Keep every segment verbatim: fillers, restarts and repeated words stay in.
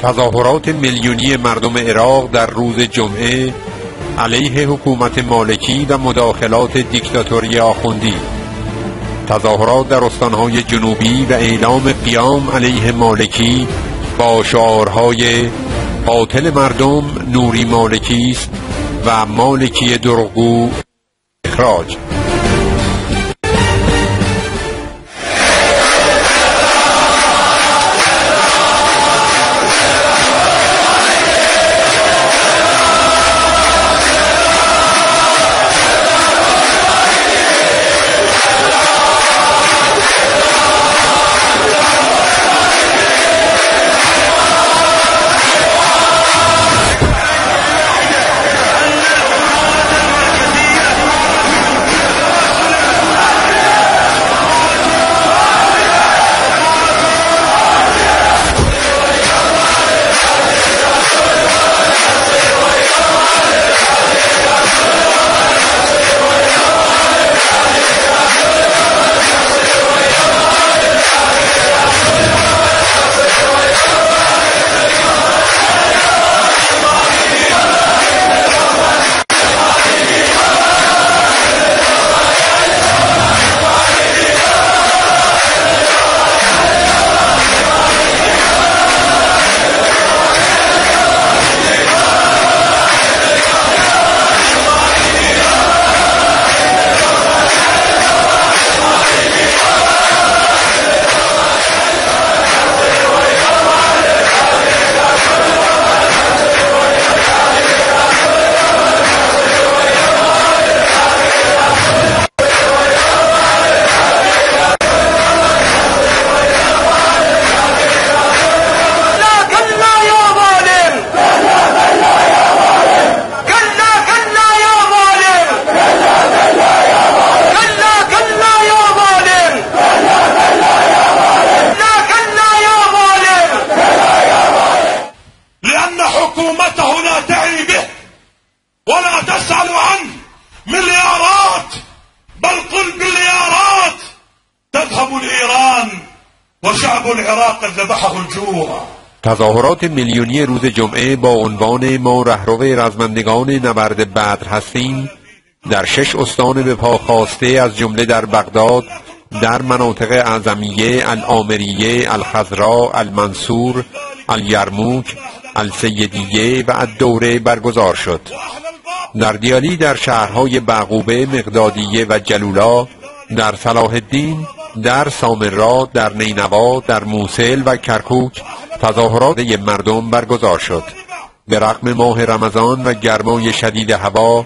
تظاهرات میلیونی مردم عراق در روز جمعه علیه حکومت مالکی و مداخلات دیکتاتوری آخوندی. تظاهرات در استانهای جنوبی و اعلام قیام علیه مالکی با شعارهای قاتل مردم نوری مالکی است و مالکی دروغگو اخراج. تظاهرات میلیونی روز جمعه با عنوان ما رهرو رزمندگان نبرد بدر هستیم در شش استان به پا خواسته از جمله در بغداد، در مناطق اعظمیه، العامریه، الخضراء، المنصور، الیرموک، السیدیه و الدوره برگزار شد. در دیالی در شهرهای بعقوبه، مقدادیه و جلولا، در صلاح الدین، در سامرا، در نینوا، در موصل و کرکوک تظاهرات مردم برگزار شد. به رغم ماه رمضان و گرمای شدید هوا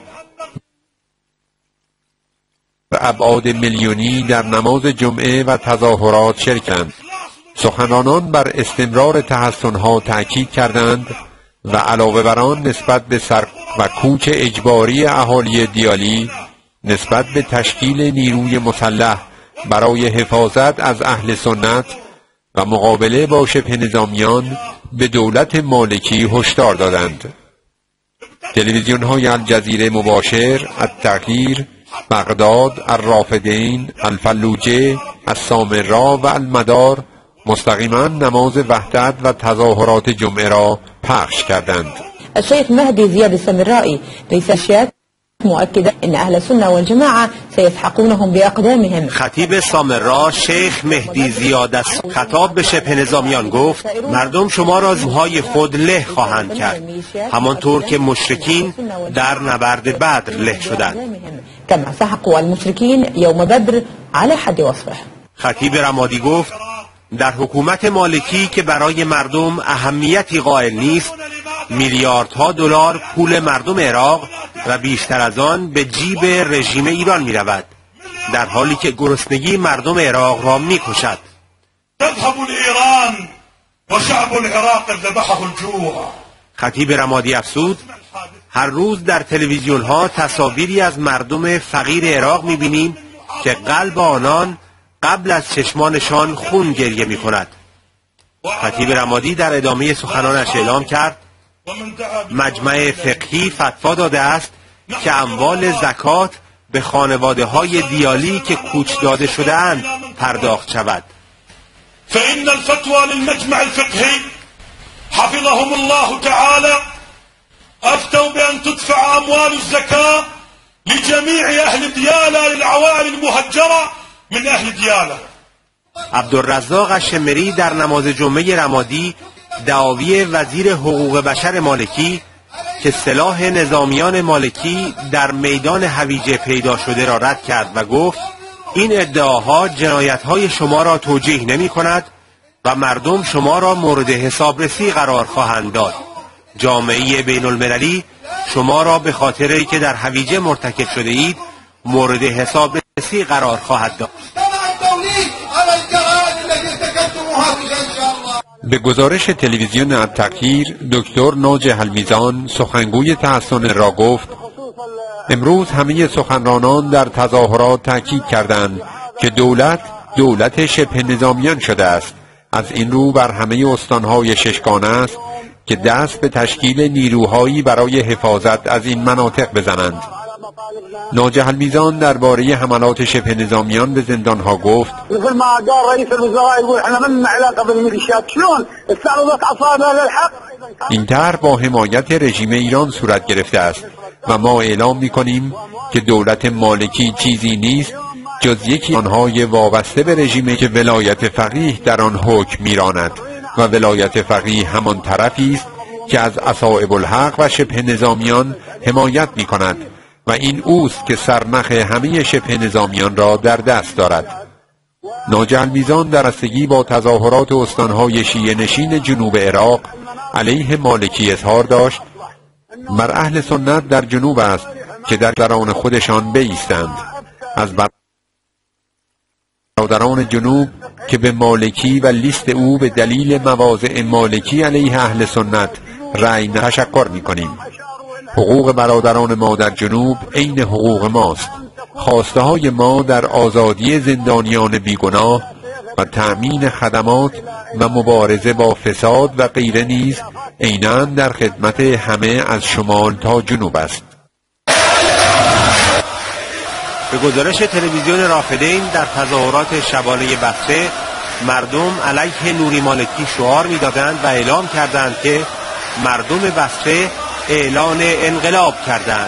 و ابعاد میلیونی در نماز جمعه و تظاهرات شرکند. سخنرانان بر استمرار تحسن‌ها تأکید کردند و علاوه بر آن نسبت به سر و کوچ اجباری اهالی دیالی نسبت به تشکیل نیروی مسلح برای حفاظت از اهل سنت و مقابله با شبه نظامیان به دولت مالکی هشدار دادند. تلویزیون های الجزیره مباشر، التغییر، بغداد، الرافدین، الفلوجه، السامرا و المدار مستقیما نماز وحدت و تظاهرات جمعه را پخش کردند. الشيخ مهدي زياد السامرائي رئيس الشيعة مؤكدا ان اهل السنه والجماعه سيسحقونهم باقدامهم. خطیب سامرا شیخ مهدی زیاد از خطاب به شبه نظامیان گفت مردم شما را زوهای خود له خواهند کرد، همانطور که مشرکین در نبرد بدر له شدند. كما سحقوا المشركين يوم بدر على حد وصفه. خطیب رمادی گفت در حکومت مالکی که برای مردم اهمیتی قائل نیست، میلیاردها دلار پول مردم عراق و بیشتر از آن به جیب رژیم ایران می رود، در حالی که گرسنگی مردم عراق را می کشد. تذهب ایران و شعب العراق ذبحه الجوع. خطیب رمادی افزود هر روز در تلویزیون ها تصاویری از مردم فقیر عراق می بینیم که قلب آنان قبل از چشمانشان خون گریه می کند. خطیب رمادی در ادامه سخنانش اعلام کرد مجمع فقهی فتوا داده است که اموال زکات به خانواده های دیالی که کوچ داده شده اند پرداخت شود. فإن الفتوى للمجمع الفقهي حفظه لهم الله تعالى أفتوا بأن تدفع أموال الزكاة لجميع أهل ديالى للعوائل المهجرة من أهل ديالى. عبدالرزاق الشمری در نماز جمعه رمادی دعاوی وزیر حقوق بشر مالکی که سلاح نظامیان مالکی در میدان هویجه پیدا شده را رد کرد و گفت این ادعاها جنایت‌های شما را توجیه نمی کند و مردم شما را مورد حسابرسی قرار خواهند داد. جامعه بین المللی شما را به خاطر که در هویجه مرتکب شده اید مورد حسابرسی قرار خواهد داد. به گزارش تلویزیون التغییر دکتر ناجی المیزان سخنگوی تحسن را گفت امروز همه سخنرانان در تظاهرات تاکید کردند که دولت دولت شبه نظامیان شده است. از این رو بر همه استانهای ششگانه است که دست به تشکیل نیروهایی برای حفاظت از این مناطق بزنند. ناجی المیزان درباره حملات شبه نظامیان به زندانها گفت مثل ما قال رئیس الوزراء يقول احنا من علاقه بالميليشيات شلون استعرضت اصابع للحق. این طرح با حمایت رژیم ایران صورت گرفته است و ما اعلام می‌کنیم که دولت مالکی چیزی نیست جز یکی آنهای وابسته به رژیمی که ولایت فقیه در آن حکم می‌راند و ولایت فقیه همان طرفی است که از اصحاب الحق و شبه نظامیان حمایت می‌کند و این اوست که سرنخ همه شبه نظامیان را در دست دارد. ناجی المیزان در بستگی با تظاهرات استانهای شیعه نشین جنوب عراق علیه مالکی اظهار داشت بر اهل سنت در جنوب است که در درون خودشان بایستند. از برادران جنوب که به مالکی و لیست او به دلیل مواضع مالکی علیه اهل سنت رأی تشکر می‌کنیم. حقوق برادران ما در جنوب عین حقوق ماست. خواسته های ما در آزادی زندانیان بیگناه و تأمین خدمات و مبارزه با فساد و غیره نیز عیناً در خدمت همه از شمال تا جنوب است. به گزارش تلویزیون رافدین در تظاهرات شبانه بصره مردم علیه نوری مالکی شعار می‌دادند و اعلام کردند که مردم بصره اعلان انقلاب کردند.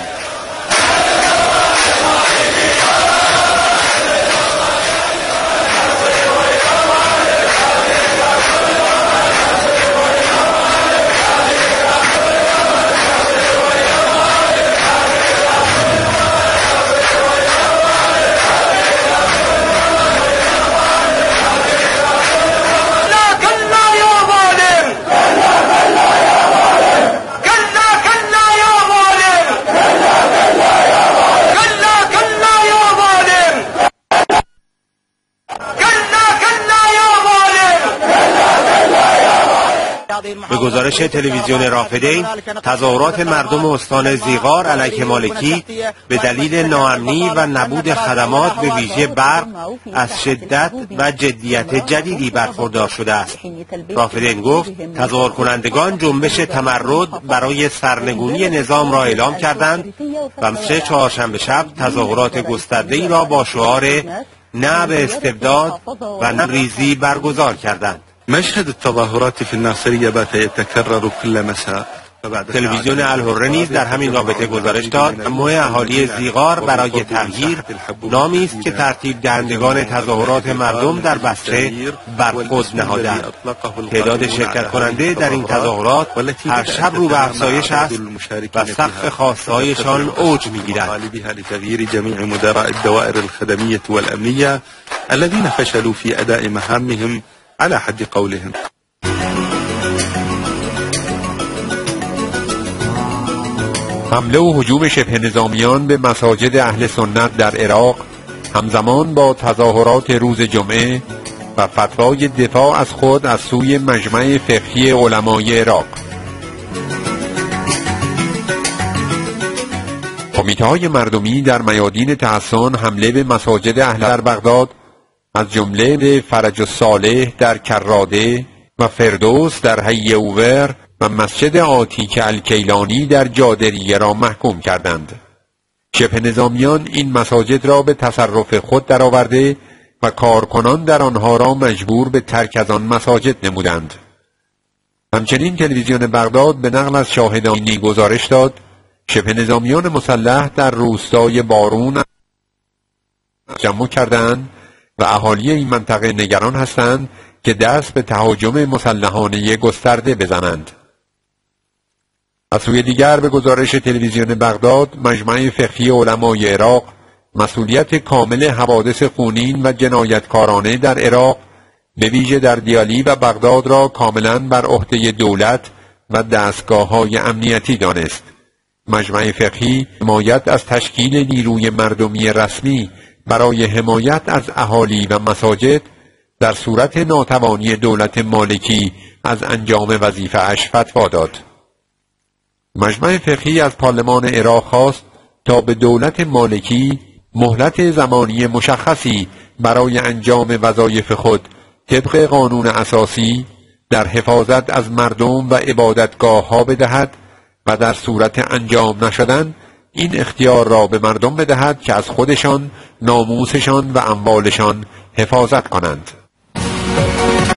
به گزارش تلویزیون رافدین تظاهرات مردم استان زیغار علیه مالکی به دلیل ناامنی و نبود خدمات به ویژه برق از شدت و جدیت جدیدی برخوردار شده است. رافدین گفت تظاهر کنندگان جنبش تمرد برای سرنگونی نظام را اعلام کردند و سه چهارشنبه شب تظاهرات گسترده‌ای را با شعار نه به استبداد و نه ریزی برگزار کردند. مشهد التظاهرات في الناصرية بات يتكرر كل مساء. تلویزیون الحره نیز در همین رابطه گزارش داد مجموعه اهالی زیغار برای تغییر نامی است که ترتیب دهندگان تظاهرات مردم در بصره بر خود نهادند. تعداد شرکت کننده در این تظاهرات هر شب رو به افزایش است و سقف خواسته‌هایشان اوج می‌گیرد. لتغییر جمیع مدراء الدوائر الخدمية والأمنية الذين فشلوا في أداء مهامهم على حد قولهم. حمله و هجوم شبه نظامیان به مساجد اهل سنت در عراق همزمان با تظاهرات روز جمعه و فتوای دفاع از خود از سوی مجمع فقهی علمای عراق. کمیته‌های مردمی در میادین تحسن حمله به مساجد اهل در بغداد از جمله به فرج الصالح در کراده و فردوس در حی اوور و مسجد آتیک الکیلانی در جادریه را محکوم کردند. شبه نظامیان این مساجد را به تصرف خود درآورده و کارکنان در آنها را مجبور به ترک از آن مساجد نمودند. همچنین تلویزیون بغداد به نقل از شاهدانی گزارش داد شبه نظامیان مسلح در روستای بارون جمع کردند و اهالی این منطقه نگران هستند که دست به تهاجم مسلحانه گسترده بزنند. از سوی دیگر به گزارش تلویزیون بغداد، مجمع فقهی علمای عراق مسئولیت کامل حوادث خونین و جنایتکارانه در عراق به ویژه در دیالی و بغداد را کاملا بر عهده دولت و دستگاه‌های امنیتی دانست. مجمع فقهی حمایت از تشکیل نیروی مردمی رسمی برای حمایت از اهالی و مساجد در صورت ناتوانی دولت مالکی از انجام وظیفه اش فتوا داد. مجمع فقهی از پارلمان عراق خواست تا به دولت مالکی مهلت زمانی مشخصی برای انجام وظایف خود طبق قانون اساسی در حفاظت از مردم و عبادتگاه ها بدهد و در صورت انجام نشدن این اختیار را به مردم بدهد که از خودشان، ناموسشان و اموالشان حفاظت کنند.